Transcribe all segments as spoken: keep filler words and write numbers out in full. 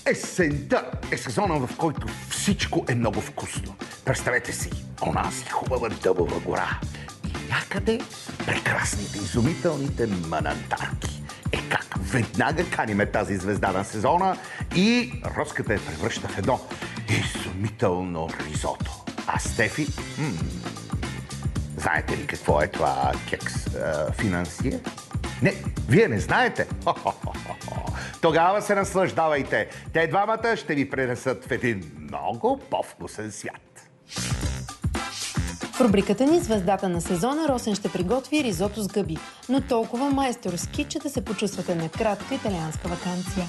Есента е сезона, в който всичко е много вкусно. Представете си, онази хубава дъбова гора. И някъде прекрасните, изумителните манантарки. Е как веднага каниме тази звезда на сезона и Роската я превръща в едно изумително ризото. А Стефи... М- знаете ли какво е това кекс а, финансие? Не, вие не знаете? Хо-хо-хо-хо. Тогава се наслаждавайте. Те двамата ще ви пренесат в един много по-вкусен свят. В рубриката ни Звездата на сезона Росен ще приготви ризото с гъби, но толкова майсторски, че да се почувствате на кратка италианска ваканция.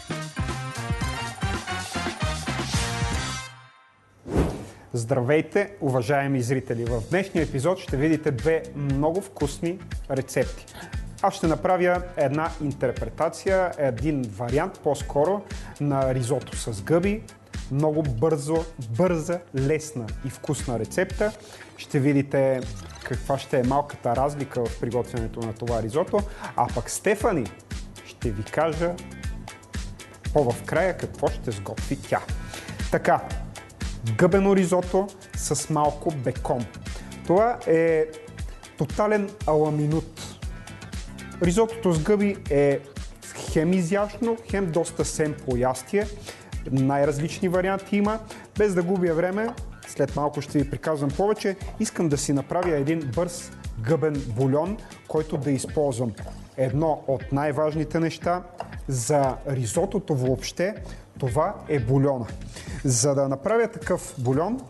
Здравейте, уважаеми зрители! В днешния епизод ще видите две много вкусни рецепти. Аз ще направя една интерпретация, един вариант по-скоро на ризото с гъби. Много бързо, бърза, лесна и вкусна рецепта. Ще видите каква ще е малката разлика в приготвянето на това ризото. А пък Стефани ще ви кажа по-в края какво ще сготви тя. Така, гъбено ризото с малко бекон. Това е тотален аламинут. Ризотото с гъби е хем изящно, хем доста семпло ястие. Най-различни варианти има. Без да губя време, след малко ще ви приказвам повече, искам да си направя един бърз гъбен бульон, който да използвам. Едно от най-важните неща за ризотото въобще, това е бульона. За да направя такъв бульон,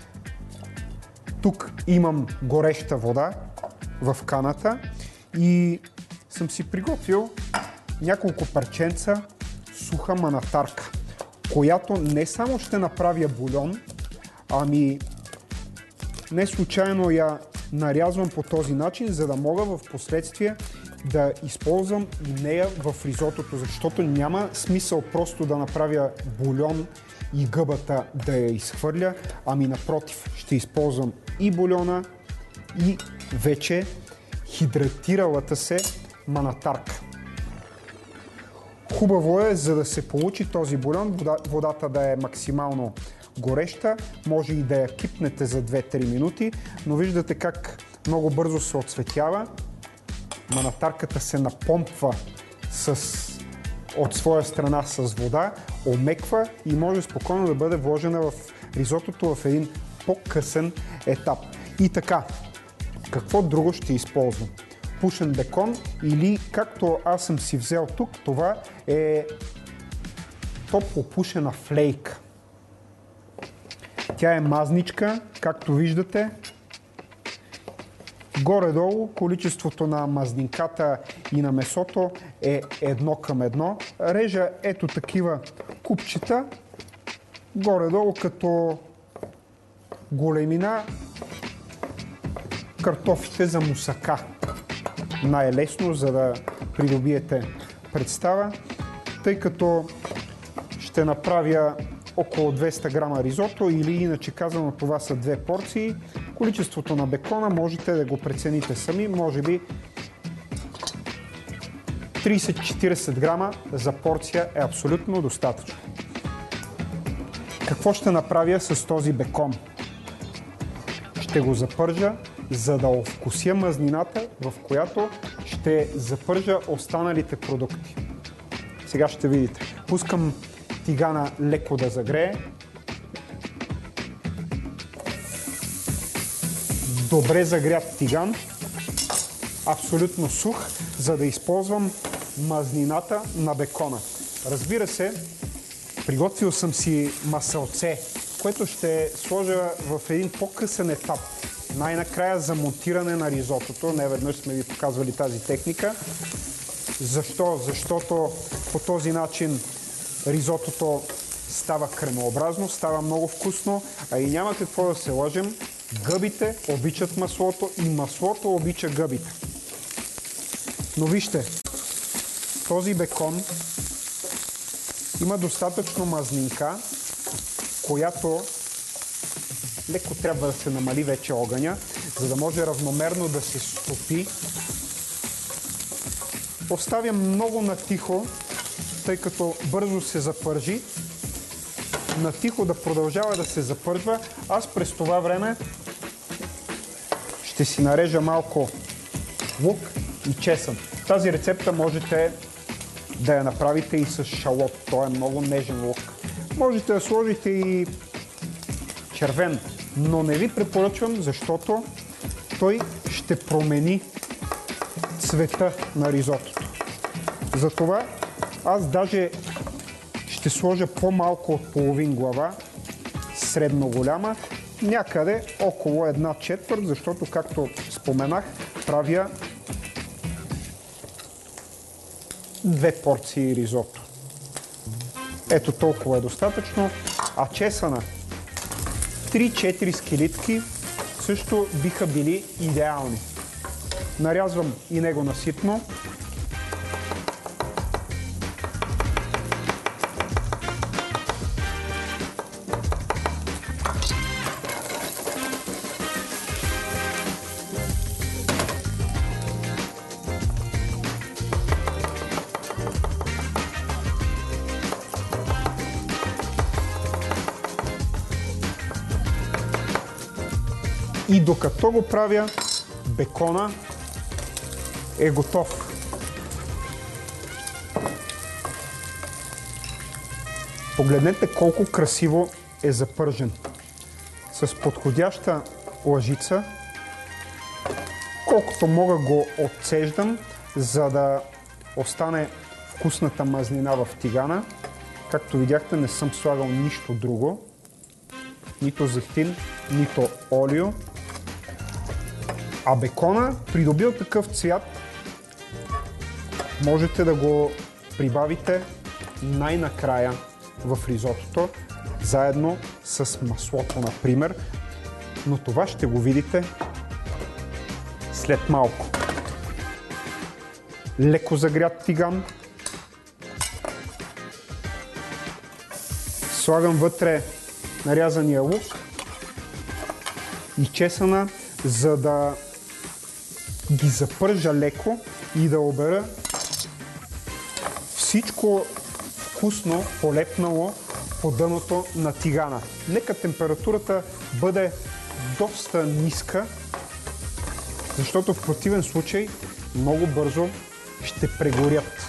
тук имам гореща вода в каната и съм си приготвил няколко парченца суха манатарка, която не само ще направя бульон, ами не случайно я нарязвам по този начин, за да мога в последствие да използвам и нея в ризотото, защото няма смисъл просто да направя бульон и гъбата да я изхвърля, ами напротив, ще използвам и бульона, и вече хидратиралата се манатарка. Хубаво е, за да се получи този бульон, водата да е максимално гореща, може и да я кипнете за две-три минути, но виждате как много бързо се отцветява. Манатарката се напомпва с, от своя страна с вода, омеква и може спокойно да бъде вложена в ризотото в един по-късен етап. И така, какво друго ще използвам? Пушен бекон или, както аз съм си взел тук, това е топло пушена флейка. Тя е мазничка, както виждате. Горе-долу количеството на мазнинката и на месото е едно към едно. Режа ето такива купчета, горе-долу като големина картофите за мусака. Най-лесно, за да придобиете представа, тъй като ще направя около двеста грама ризото или иначе казано това са две порции. Количеството на бекона можете да го прецените сами, може би трийсет-четирийсет грама за порция е абсолютно достатъчно. Какво ще направя с този бекон? Ще го запържа, за да овкуся мазнината, в която ще запържа останалите продукти. Сега ще видите. Пускам тигана леко да загрее. Добре загрят тиган, абсолютно сух, за да използвам мазнината на бекона. Разбира се, приготвил съм си масълце, което ще сложа в един по-късен етап. Най-накрая за монтиране на ризотото. Не веднъж сме ви показвали тази техника. Защо? Защото по този начин ризотото става кремообразно, става много вкусно, а и няма какво да се лъжем. Гъбите обичат маслото и маслото обича гъбите. Но вижте, този бекон има достатъчно мазнинка, която леко трябва да се намали вече огъня, за да може равномерно да се стопи. Оставям много натихо тъй като бързо се запържи, на тихо да продължава да се запържва. Аз през това време ще си нарежа малко лук и чесън. Тази рецепта можете да я направите и с шалот. Той е много нежен лук. Можете да сложите и червен, но не ви препоръчвам, защото той ще промени цвета на ризотото. Затова аз даже ще сложа по-малко от половин глава, средно голяма, някъде около една четвърт, защото, както споменах, правя две порции ризото. Ето толкова е достатъчно, а чесъна три-четири скелитки също биха били идеални. Нарязвам и него наситно. И докато го правя, бекона е готов. Погледнете колко красиво е запържен. С подходяща лъжица, колкото мога го отцеждам, за да остане вкусната мазнина в тигана. Както видяхте, не съм слагал нищо друго. Нито зехтин, нито олио. А бекона, придобил такъв цвят, можете да го прибавите най-накрая в ризотото, заедно с маслото, например. Но това ще го видите след малко. Леко загрят тиган. Слагам вътре нарязания лук и чесъна, за да ги запържа леко и да обера всичко вкусно полепнало по дъното на тигана. Нека температурата бъде доста ниска, защото в противен случай много бързо ще прегорят.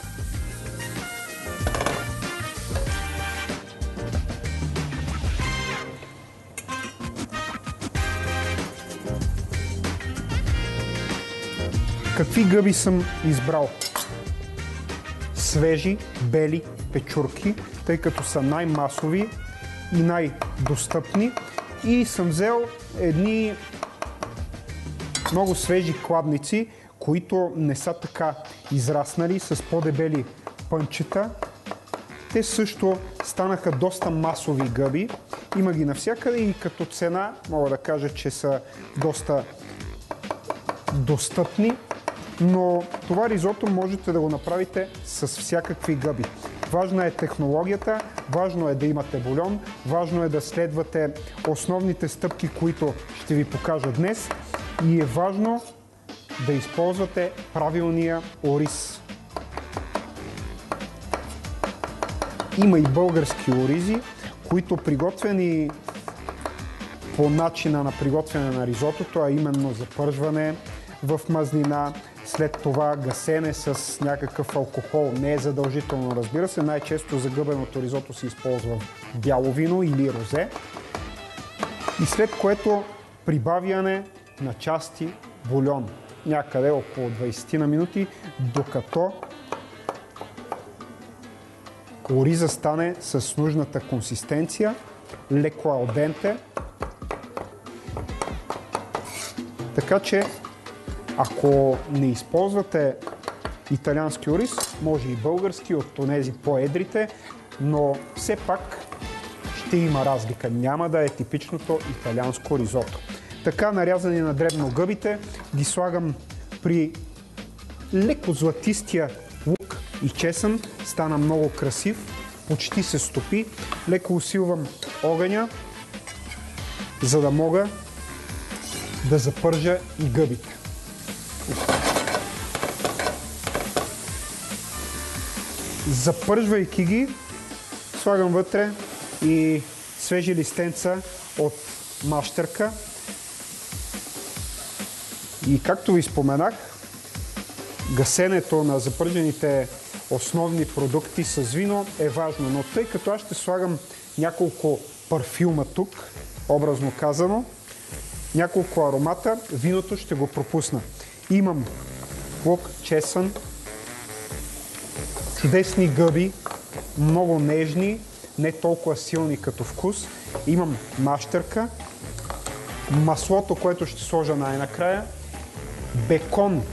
Какви гъби съм избрал? Свежи, бели печурки, тъй като са най-масови и най-достъпни. И съм взел едни много свежи кладници, които не са така израснали, с по-дебели пънчета. Те също станаха доста масови гъби. Има ги навсякъде и като цена мога да кажа, че са доста достъпни. Но това ризото можете да го направите с всякакви гъби. Важна е технологията, важно е да имате бульон, важно е да следвате основните стъпки, които ще ви покажа днес, и е важно да използвате правилния ориз. Има и български оризи, които приготвени по начина на приготвяне на ризотото, а именно запържване в мазнина, след това гасене с някакъв алкохол. Не е задължително, разбира се. Най-често за гъбеното ризото се използва бяло вино или розе. И след което прибавяне на части бульон. Някъде около двайсет на минути, докато ориза стане с нужната консистенция, леко алденте. Така че, ако не използвате италиански ориз, може и български от онези по-едрите, но все пак ще има разлика. Няма да е типичното италианско ризото. Така нарязани на дребно гъбите, ги слагам при леко златистия лук и чесън. Стана много красив, почти се стопи. Леко усилвам огъня, за да мога да запържа и гъбите. Запържвайки ги, слагам вътре и свежи листенца от мащерка. И както ви споменах, гасенето на запържените основни продукти с вино е важно, но тъй като аз ще слагам няколко парфюма тук, образно казано, няколко аромата, виното ще го пропусна. Имам лук, чесън, чудесни гъби, много нежни, не толкова силни като вкус. Имам мащерка, маслото, което ще сложа най-накрая, бекон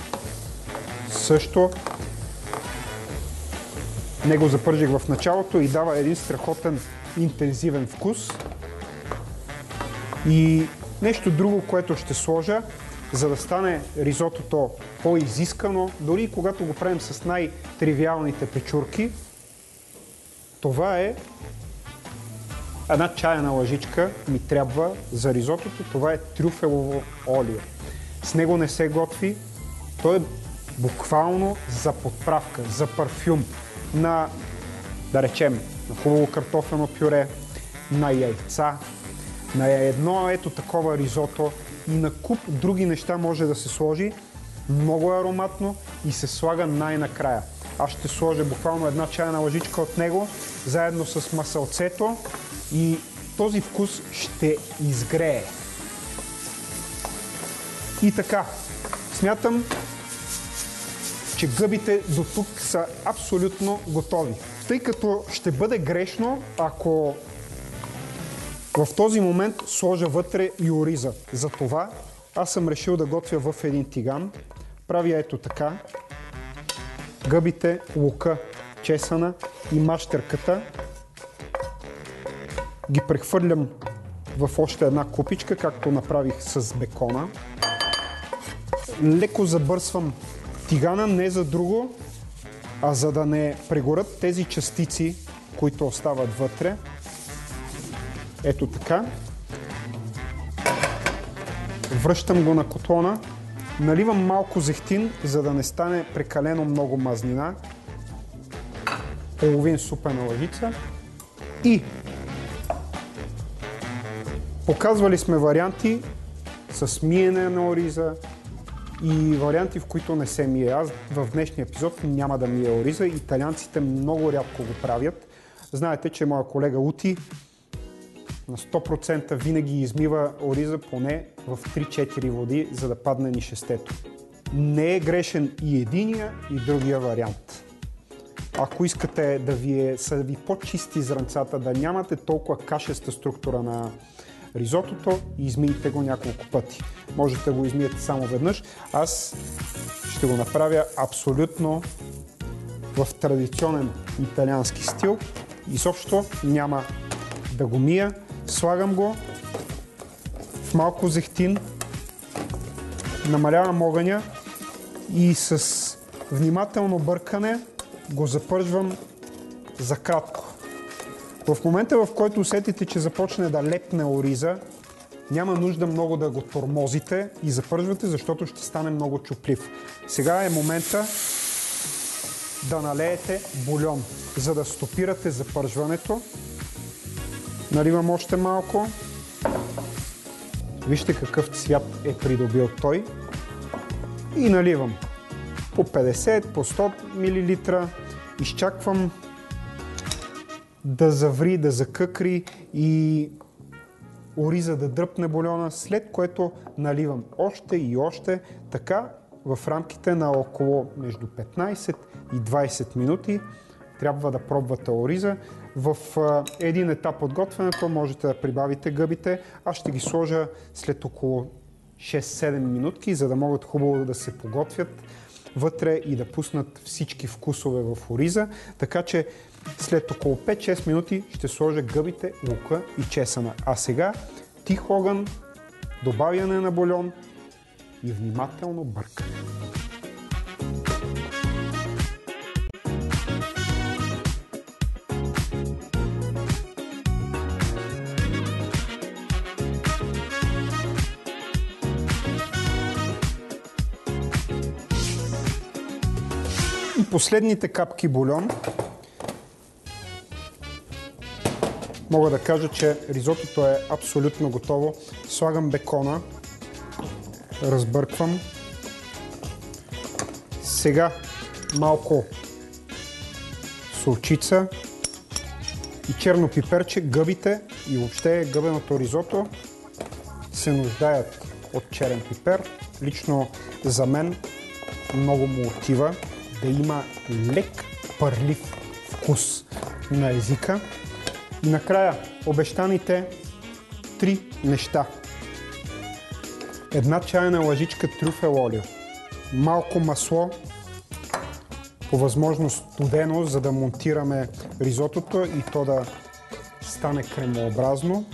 също. Него запържих в началото и дава един страхотен интензивен вкус. И нещо друго, което ще сложа, за да стане ризотото по-изискано, дори когато го правим с най-тривиалните печурки, това е една чайна лъжичка ми трябва за ризотото. Това е трюфелово олио. С него не се готви. То е буквално за подправка, за парфюм на, да речем, на хубаво картофено пюре, на яйца, на едно ето такова ризото и на куп други неща може да се сложи. Много е ароматно и се слага най-накрая. Аз ще сложа буквално една чайна лъжичка от него, заедно с масълцето и този вкус ще изгрее. И така, смятам, че гъбите до тук са абсолютно готови. Тъй като ще бъде грешно, ако в този момент сложа вътре и ориза. Затова аз съм решил да готвя в един тиган. Правя ето така. Гъбите, лука, чесъна и мащерката ги прехвърлям в още една купичка, както направих с бекона. Леко забърсвам тигана, не за друго, а за да не прегорят тези частици, които остават вътре. Ето така. Връщам го на котлона. Наливам малко зехтин, за да не стане прекалено много мазнина. Половин супена лъжица. И показвали сме варианти с миене на ориза и варианти, в които не се мие. Аз в днешния епизод няма да мия ориза. Италианците много рядко го правят. Знаете, че моя колега Ути на сто процента винаги измива ориза поне в три-четири води, за да падне нишестето. Не е грешен и единия, и другия вариант. Ако искате да ви е, са ви по-чисти зранцата, да нямате толкова кашеста структура на ризотото, измийте го няколко пъти. Можете да го измиете само веднъж. Аз ще го направя абсолютно в традиционен италиански стил. Изобщо няма да го мия. Слагам го в малко зехтин, намалявам огъня и с внимателно бъркане го запържвам за кратко. В момента, в който усетите, че започне да лепне ориза, няма нужда много да го тормозите и запържвате, защото ще стане много чуплив. Сега е момента да налеете бульон, за да стопирате запържването. Наливам още малко. Вижте какъв цвят е придобил той. И наливам по петдесет, по сто милилитра. Изчаквам да заври, да закъкри и ориза да дръпне бульона, след което наливам още и още. Така в рамките на около между петнайсет и двайсет минути трябва да пробвате ориза. В един етап от готвенето можете да прибавите гъбите. Аз ще ги сложа след около шест-седем минутки, за да могат хубаво да се поготвят вътре и да пуснат всички вкусове в ориза. Така че след около пет-шест минути ще сложа гъбите, лука и чесъна. А сега тих огън, добавяне на бульон и внимателно бъркане. И последните капки бульон. Мога да кажа, че ризотото е абсолютно готово. Слагам бекона, разбърквам. Сега малко солчица и черно пиперче. Гъбите и въобще гъбеното ризото се нуждаят от черен пипер. Лично за мен много му отива да има лек пърлив вкус на езика. И накрая обещаните три неща. Една чайна лъжичка трюфел олио, малко масло, по възможност студено, за да монтираме ризотото и то да стане кремообразно.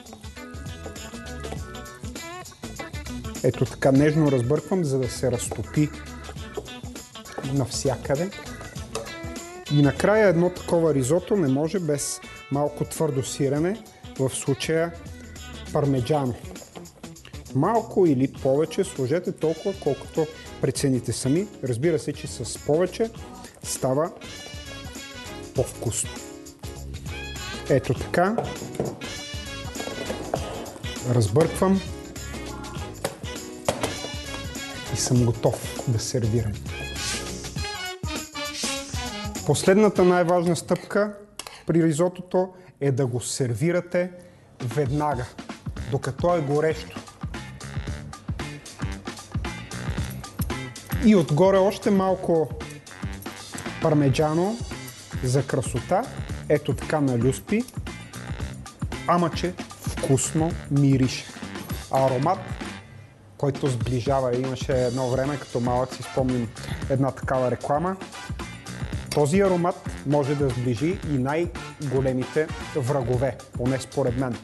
Ето така нежно разбърквам, за да се разтопи навсякъде. И накрая едно такова ризото не може без малко твърдо сирене, в случая пармеджано. Малко или повече сложете толкова, колкото прецените сами. Разбира се, че с повече става по-вкусно. Ето така. Разбърквам и съм готов да сервирам. Последната най-важна стъпка при ризотото е да го сервирате веднага, докато е горещо. И отгоре още малко пармеджано за красота. Ето така на люспи. Ама че вкусно мирише. Аромат, който сближава. Имаше едно време, като малък си спомням една такава реклама. Този аромат може да сближи и най-големите врагове, поне според мен.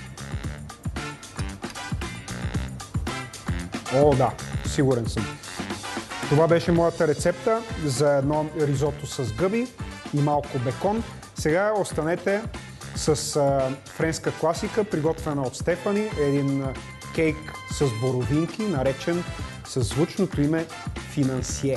О, да, сигурен съм. Това беше моята рецепта за едно ризото с гъби и малко бекон. Сега останете с а, френска класика, приготвена от Стефани, един кейк с боровинки, наречен със звучното име финансие.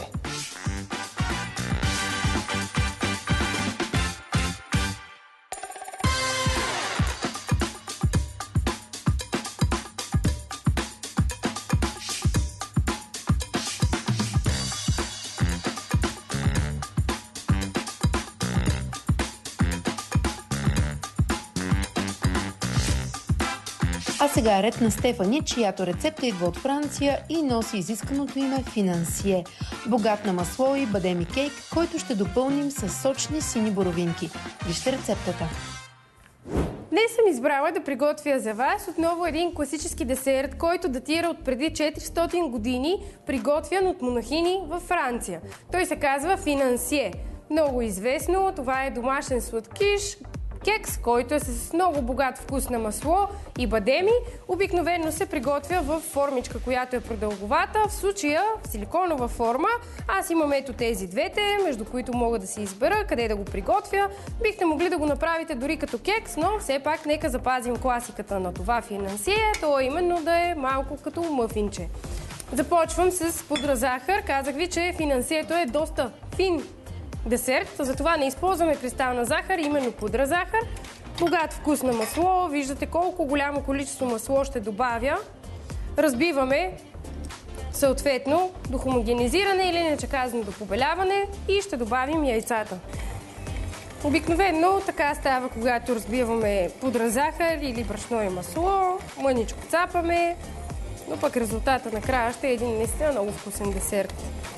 А сега е ред на Стефани, чиято рецепта идва от Франция и носи изисканото име финансие. Богат на масло и бадеми кейк, който ще допълним с сочни сини боровинки. Вижте рецептата. Днес съм избрала да приготвя за вас отново един класически десерт, който датира от преди четиристотин години, приготвян от монахини във Франция. Той се казва финансие. Много известно, това е домашен сладкиш, кекс, който е с много богат вкус на масло и бадеми. Обикновено се приготвя в формичка, която е продълговата. В случая в силиконова форма. Аз имам ето тези двете, между които мога да си избера къде да го приготвя. Бихте могли да го направите дори като кекс, но все пак нека запазим класиката на това финансие, то е именно да е малко като мъфинче. Започвам с пудра захар. Казах ви, че финансието е доста фин десерт, затова не използваме кристална захар, именно пудра захар. Богат вкус на масло, виждате колко голямо количество масло ще добавя. Разбиваме съответно до хомогенизиране или иначе казано до побеляване и ще добавим яйцата. Обикновено така става, когато разбиваме пудра захар или брашно и масло, мъничко цапаме, но пък резултата накрая ще е един наистина много вкусен десерт.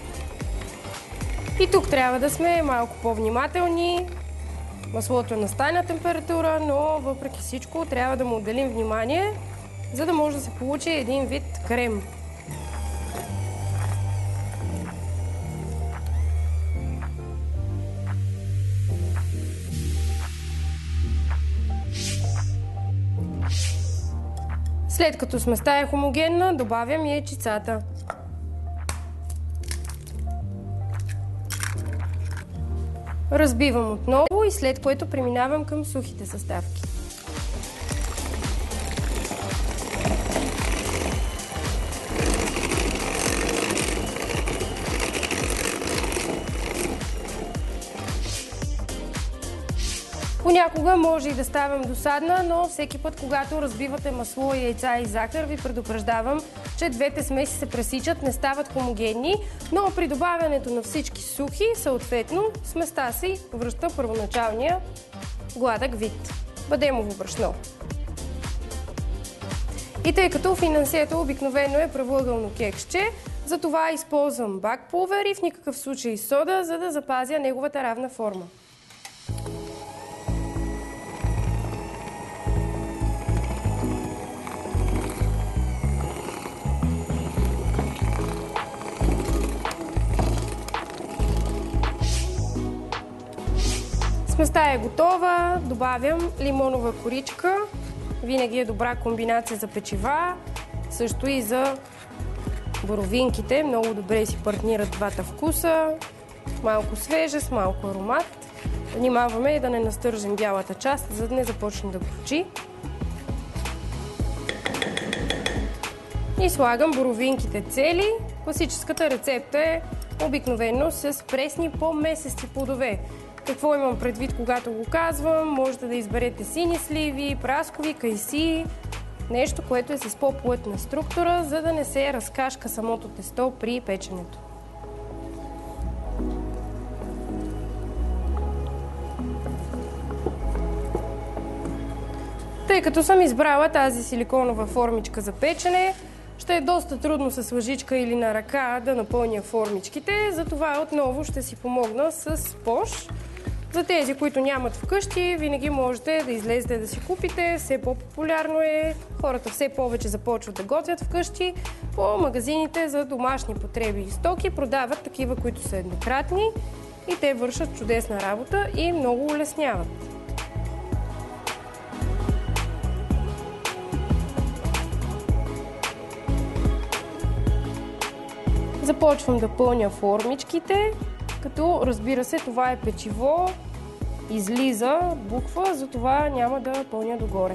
И тук трябва да сме малко по-внимателни. Маслото е на стайна температура, но въпреки всичко трябва да му отделим внимание, за да може да се получи един вид крем. След като сместа е хомогенна, добавям яйчицата. Разбивам отново и след което преминавам към сухите съставки. Понякога може и да ставам досадна, но всеки път, когато разбивате масло, яйца и захар, ви предупреждавам, че двете смеси се пресичат, не стават хомогенни, но при добавянето на всички сухи, съответно, сместа си връща първоначалния гладък вид. Бадемово брашно. И тъй като финансието обикновено е правоъгълно кексче, затова използвам бакпулвер и в никакъв случай сода, за да запазя неговата равна форма. Сместа е готова, добавям лимонова коричка. Винаги е добра комбинация за печива, също и за боровинките. Много добре си партнират двата вкуса. Малко свежест, малко аромат. Внимаваме и да не настържим бялата част, за да не започне да горчи. И слагам боровинките цели. Класическата рецепта е обикновено с пресни по-месести плодове. Какво имам предвид, когато го казвам? Можете да изберете сини сливи, праскови, кайси, нещо, което е с по-плътна структура, за да не се разкашка самото тесто при печенето. Тъй като съм избрала тази силиконова формичка за печене, ще е доста трудно с лъжичка или на ръка да напълня формичките, затова отново ще си помогна с пош. За тези, които нямат вкъщи, винаги можете да излезете да си купите. Все по-популярно е. Хората все повече започват да готвят вкъщи. По магазините за домашни потреби и стоки продават такива, които са еднократни и те вършат чудесна работа и много улесняват. Започвам да пълня формичките, като разбира се, това е печиво, излиза буква, затова няма да пълня догоре.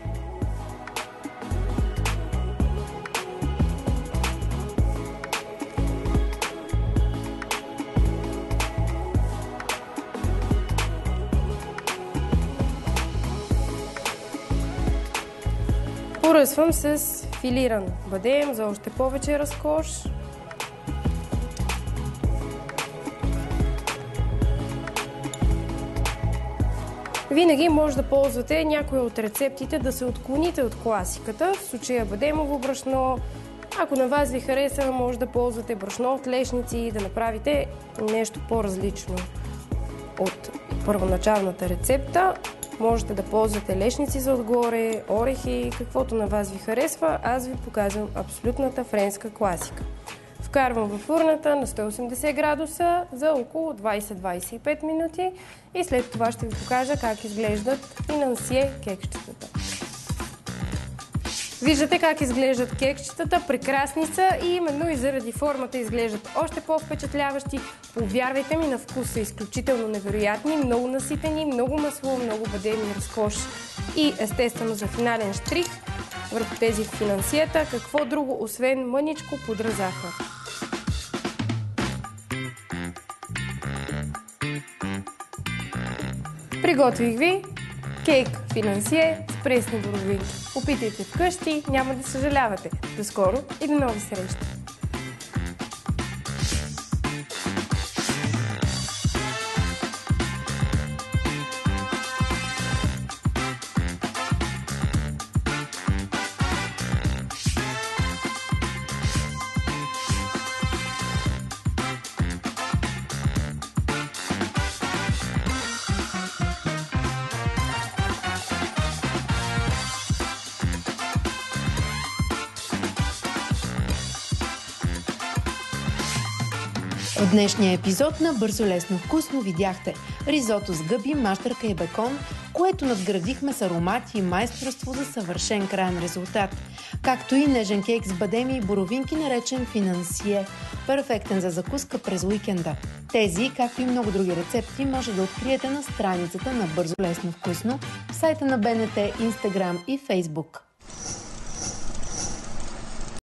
Поръсвам с филиран бадем за още повече разкош. Винаги може да ползвате някои от рецептите да се отклоните от класиката, в случая бадемово брашно. Ако на вас ви хареса, може да ползвате брашно от лешници и да направите нещо по-различно от първоначалната рецепта. Можете да ползвате лешници за отгоре, орехи, каквото на вас ви харесва. Аз ви показвам абсолютната френска класика. Вкарвам във фурната на сто и осемдесет градуса за около двайсет до двайсет и пет минути и след това ще ви покажа как изглеждат финансие кексчетата. Виждате как изглеждат кексчетата, прекрасни са и именно и заради формата изглеждат още по-впечатляващи. Повярвайте ми, на вкус са изключително невероятни, много наситени, много масло, много бадем и разкош. И естествено за финален штрих върху тези финансиета, какво друго, освен мъничко пудра захар. Приготвих ви кейк финансие с пресни боровинки. Опитайте вкъщи, няма да съжалявате. До скоро и до нови срещи! От днешния епизод на Бързо, лесно, вкусно видяхте ризото с гъби, мащърка и бекон, което надградихме с аромати и майсторство за съвършен крайен резултат. Както и нежен кейк с бадеми и боровинки, наречен финансие, перфектен за закуска през уикенда. Тези, както и много други рецепти, може да откриете на страницата на Бързо, лесно, вкусно, в сайта на БНТ, Инстаграм и Фейсбук.